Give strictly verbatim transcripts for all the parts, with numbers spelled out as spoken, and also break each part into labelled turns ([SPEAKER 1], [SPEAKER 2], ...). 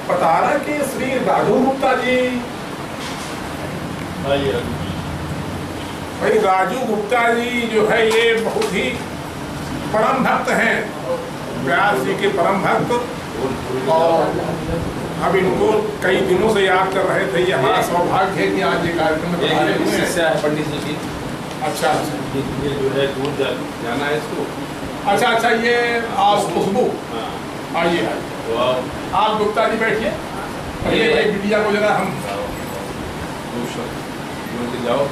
[SPEAKER 1] बता रहा कि श्री राजू गुप्ता जी, भाई राजू गुप्ता जी जो है ये बहुत ही परम भक्त हैं, व्यास जी के परम भक्त, और अब इनको कई दिनों से याद कर रहे थे। ये हमारा सौभाग्य है कि आज ये कार्यक्रम में आए हुए हैं।
[SPEAKER 2] पंडित जी की
[SPEAKER 1] अच्छा अच्छा,
[SPEAKER 2] ये जो है दूर जाना है इसको।
[SPEAKER 1] अच्छा अच्छा, ये आप खुशबू, आइए आइए, आप गुप्ता जी बैठिए, पहले भाई बिटिया को जरा हम
[SPEAKER 2] जाओ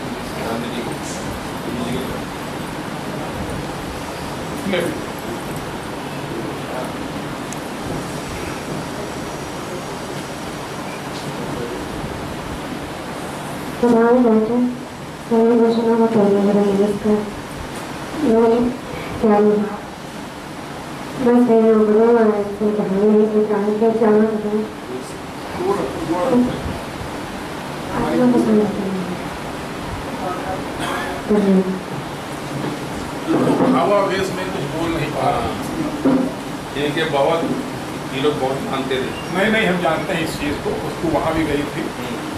[SPEAKER 3] प्रधान बैठे सही घोषणा को करने लगे इसका ये क्या बस ये बड़े वाले से कहानी है कि कहानी के जाना है आज लोग समझते हैं
[SPEAKER 1] हवा वेश में कुछ बोल नहीं पा रहा।
[SPEAKER 2] इनके बहुत ये लोग बहुत मानते थे।
[SPEAKER 1] नहीं नहीं, हम जानते हैं इस चीज़ को, उसको वहाँ भी गई थी।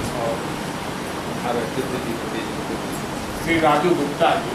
[SPEAKER 1] और श्री राजू गुप्ता जी,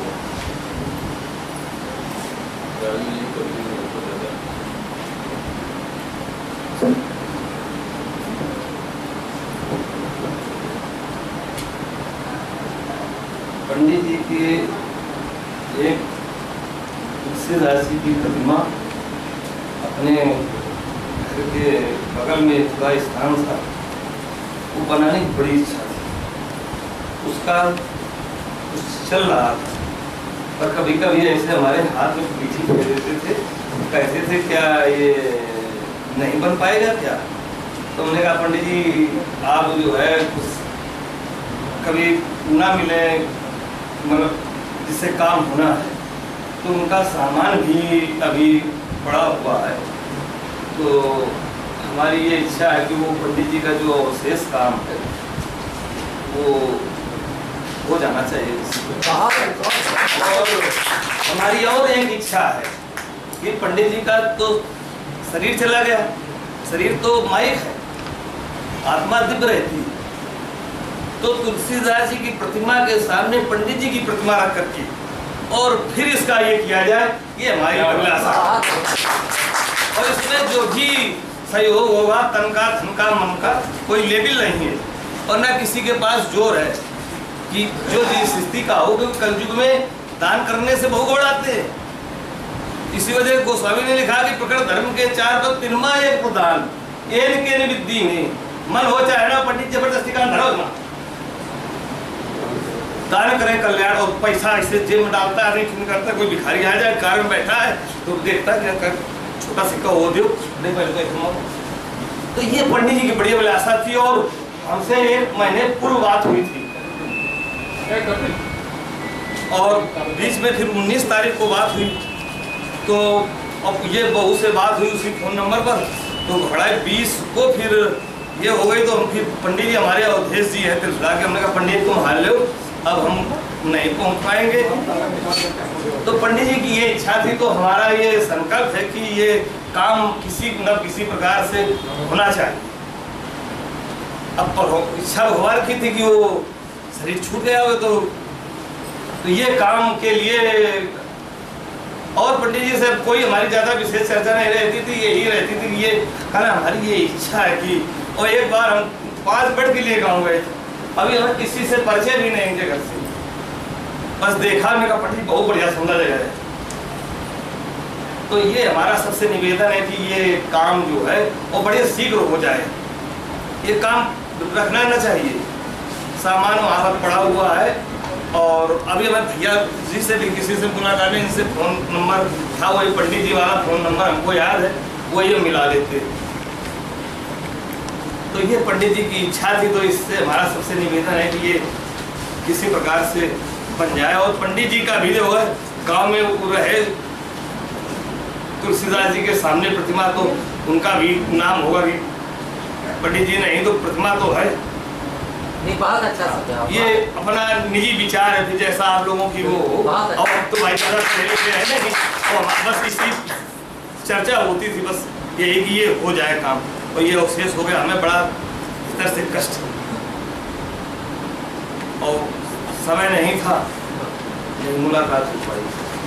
[SPEAKER 4] पंडित जी के एक तुलसी राशि की प्रतिमा अपने घर के बगल में खुला स्थान था, वो बनाने की बड़ी इच्छा थी। उसका कुछ चल रहा था, पर कभी कभी ऐसे हमारे हाथ में पीछे फेर देते थे, कहते थे क्या ये नहीं बन पाएगा क्या? तो हमने कहा पंडित जी आप जो है कुछ कभी ना मिले, मतलब जिससे काम होना है, तो उनका सामान भी अभी पड़ा हुआ है, तो हमारी ये इच्छा है कि वो पंडित जी का जो शेष काम है वो हो जाना चाहिए। और हमारी और एक इच्छा है कि पंडित जी का तो शरीर चला गया, शरीर तो माइक है, आत्मा दिव्य रहती है, तो तुलसीदास जी की प्रतिमा के सामने पंडित जी की प्रतिमा रख करके और फिर इसका ये किया जाए, ये हमारी अभिलाषा। और इसमें जो भी सहयोग होगा, तन का, धन का, मन का कोई लेबिल नहीं है, और ना किसी के पास जोर है कि जो जिस स्थिति का हो, क्योंकि कलयुग में दान करने से बहु घबराते हैं। इसी वजह गोस्वामी ने लिखा कि प्रकट धर्म के चार पद तिरमा एक प्रदान एन के विद्धि में मन हो चाहे ना पंडित जबरदस्ती का धरो ना दान करें कल्याण। और पैसा ऐसे जेब में डालता है, नहीं करता, कोई भिखारी आ जाए कार में बैठा है तो देखता है क्या छोटा सिक्का हो दो, नहीं पहले तो तो ये पंडित जी की बड़ी अभिलाषा थी। और हमसे एक महीने पूर्व बात हुई थी, और बीच में फिर उन्नीस तारीख को बात हुई, तो अब ये बहू से बात हुई उसी फोन नंबर पर, तो घड़ा बीस को फिर ये हो गई। तो हम फिर पंडित जी हमारे अवधेश जी है, फिर बुला के हमने कहा पंडित तुम हाल लो, अब हम नहीं पहुंच पाएंगे। तो पंडित जी की ये इच्छा थी, तो हमारा ये संकल्प है कि ये काम किसी न किसी प्रकार से होना चाहिए। अब पर इच्छा भगवान की थी कि वो शरीर छूट गया हो, तो, तो ये काम के लिए और पंडित जी से कोई हमारी ज़्यादा विशेष चर्चा नहीं रहती थी, यही रहती थी कि ये कहना हमारी ये इच्छा है कि। और एक बार हम पाँच बेड के लिए गाँव गए थे, अभी हमें किसी से परिचय भी नहीं जगह से, बस देखा हमने कहा पंडित बहुत बढ़िया सुंदर जगह है। तो ये हमारा सबसे निवेदन है कि ये काम जो है वो बड़े शीघ्र हो जाए, ये काम रखना ना चाहिए। सामान वहाँ पर पड़ा हुआ है, और अभी हमें भैया जी से भी किसी से मुलाकात में, इनसे फोन नंबर था, वही पंडित जी वाला फोन नंबर हमको याद है, वही हम मिला लेते। तो ये पंडित जी की इच्छा थी, तो इससे हमारा सबसे निवेदन है कि ये किसी प्रकार से बन जाए। और पंडित जी का भी जो है गाँव में रहे, तुलसीदास जी के सामने प्रतिमा, तो उनका भी नाम होगा कि पंडित जी नहीं तो प्रतिमा तो है।
[SPEAKER 5] नहीं, बहुत अच्छा समझा।
[SPEAKER 4] ये अपना निजी विचार है, फिर जैसा आप लोगों की वो हो।
[SPEAKER 5] अच्छा।
[SPEAKER 4] और तो भाई ज्यादा पहले से है नहीं, तो बस इसी चर्चा होती थी, बस यही कि ये हो जाए काम। और ये अवशेष हो गया, हमें बड़ा भीतर से कष्ट और समय नहीं था, नहीं मुलाकात हो पाई।